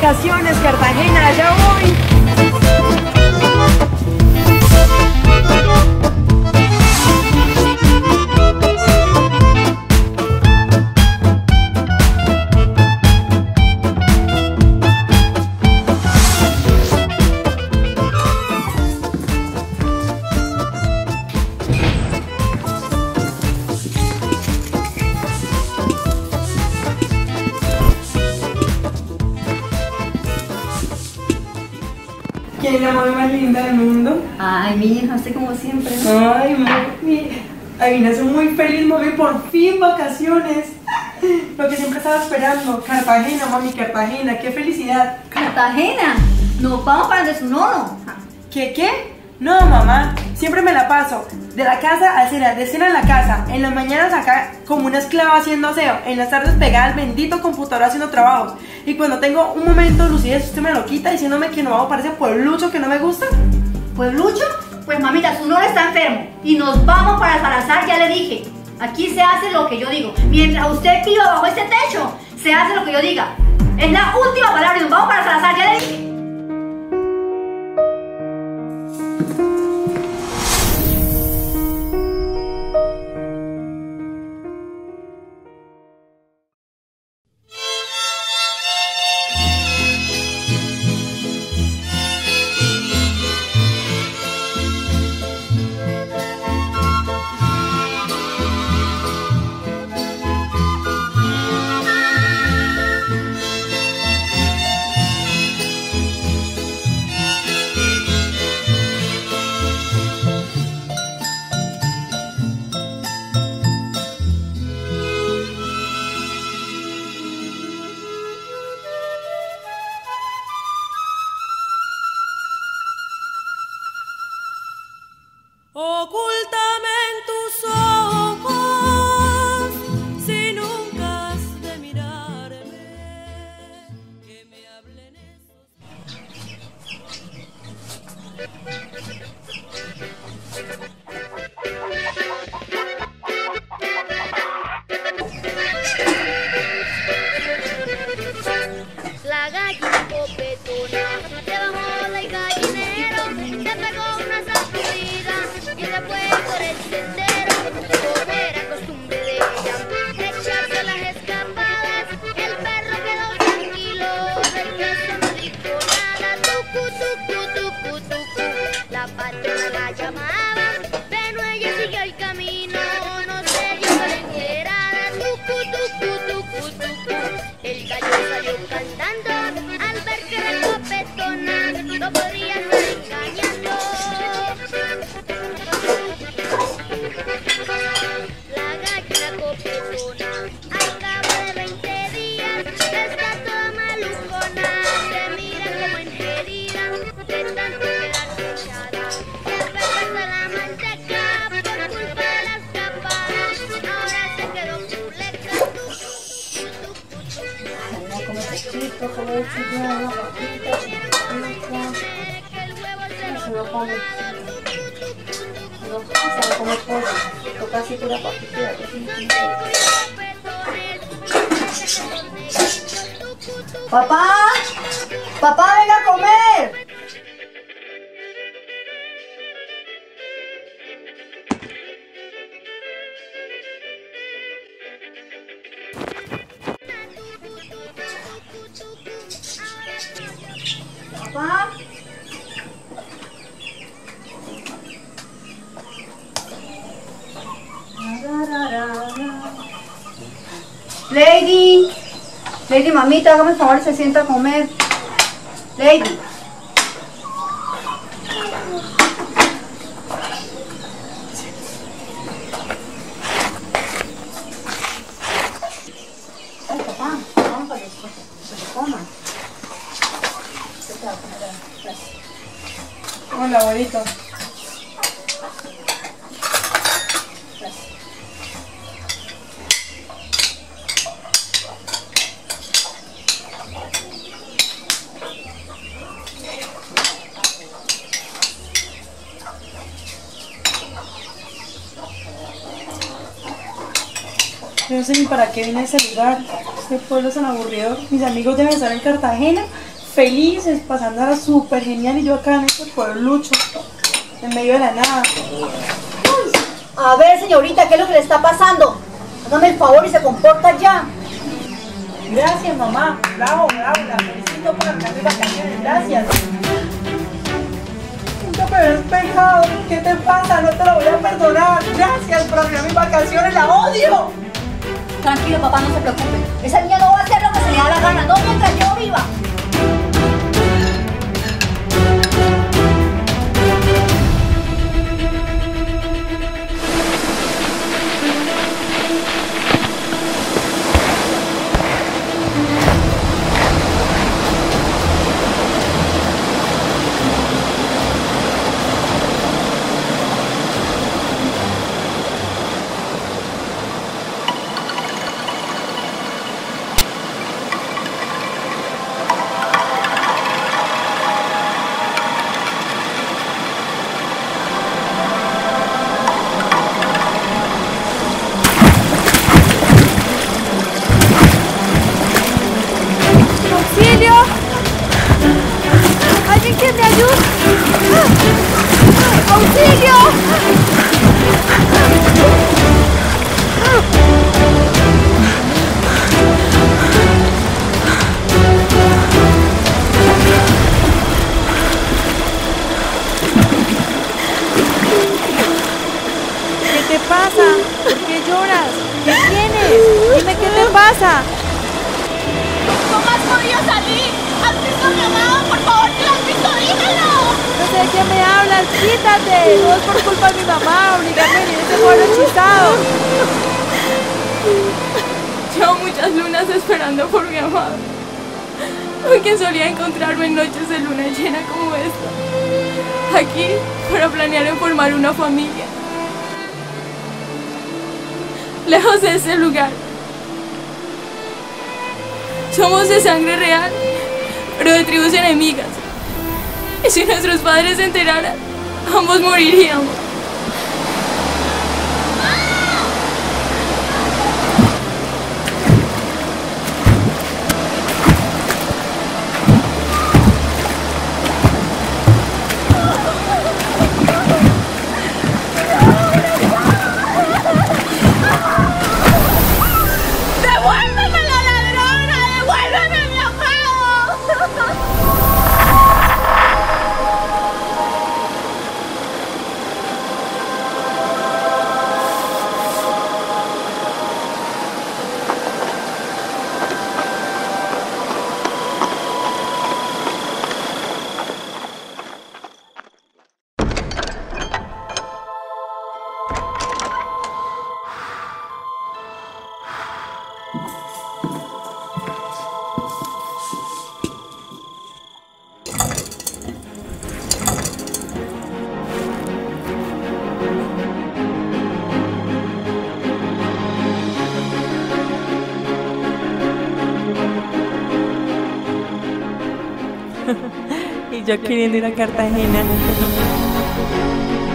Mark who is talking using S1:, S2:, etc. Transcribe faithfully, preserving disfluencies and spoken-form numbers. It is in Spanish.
S1: vacaciones, Cartagena, allá voy. ¿Quién es la mami más linda del mundo?
S2: Ay, mi hija, usted como siempre.
S1: Ay, mami. Ay, me hace muy feliz, mami, por fin vacaciones. Lo que siempre estaba esperando. Cartagena, mami, Cartagena, qué felicidad.
S2: Cartagena, nos vamos para donde su nono.
S1: ¿Qué, qué? No, mamá, siempre me la paso de la casa a cena, de cena en la casa, en las mañanas acá como una esclava haciendo aseo, en las tardes pegada al bendito computador haciendo trabajos, y cuando tengo un momento lucidez usted me lo quita diciéndome que no vamos para ese pueblucho que no me gusta.
S2: ¿Pueblucho? Pues mamita, su nono está enfermo y nos vamos para Salazar, ya le dije. Aquí se hace lo que yo digo. Mientras usted viva bajo este techo, se hace lo que yo diga. Es la última palabra y nos vamos para Salazar, ya le dije.
S3: Ocúltame en tus ojos, si nunca has de mirarme, que me hablen
S4: esos. La gallina copetona, debajo del gallinero, se pegó una sacudida y se fue por el sendero, como era costumbre de ella, echarse las escapadas. El perro quedó tranquilo, del queso no dijo nada. Tucu, tucu, tucu, tucu, la patrona la llamaba, pero ella siguió el camino, no se dio por enterada. Tucu, tucu, tucu, tucu, el gallo salió cantando al ver que era copetona, no podría estar engañando. La gallina copetona, al cabo de veinte días, está toda malucona, se mira como engerida, de tanto quedarse echada. El perro se la manteca por culpa de las capadas, ahora se quedó chuleca.
S2: Como pechito, como el chillón, la papita,
S4: Que el huevo se lo
S2: se lo come. No, se lo come pollo. Toca así pura papita. Papá, papá, venga a comer. Papá. Lady, Lady, mamita, hágame el favor y se sienta a comer. Lady. Ay, papá, vamos para después, que se coma.
S1: Hola, abuelito. Yo no sé ni para qué vine a ese lugar. Este pueblo es tan aburrido. Mis amigos deben estar en Cartagena felices, pasándola súper genial y yo acá en este pueblucho, en medio de la nada.
S2: A ver, señorita, ¿qué es lo que le está pasando? Hágame el favor y se comporta ya.
S1: Gracias, mamá. Bravo, bravo, la felicito por arrancar mis vacaciones. Gracias. Pero es pecado. ¿Qué te pasa? No te lo voy a perdonar. Gracias por arruinar mis vacaciones. ¡La odio!
S2: Tranquilo, papá, no se preocupe. Esa niña no va a hacer lo que se le da la gana, no mientras yo viva.
S3: ¿Cómo has podido salir? ¿Has visto a mi amado? Por favor, si lo has visto, dímelo.
S5: No sé de qué me hablas, quítate. No es por culpa de mi mamá, obligarme a venir a este pueblo hechizado.
S3: Llevo muchas lunas esperando por mi amado, porque solía encontrarme en noches de luna llena como esta, aquí para planear en formar una familia, lejos de ese lugar. Somos de sangre real, pero de tribus enemigas, y si nuestros padres se enteraran, ambos moriríamos.
S5: Y yo queriendo ir a Cartagena.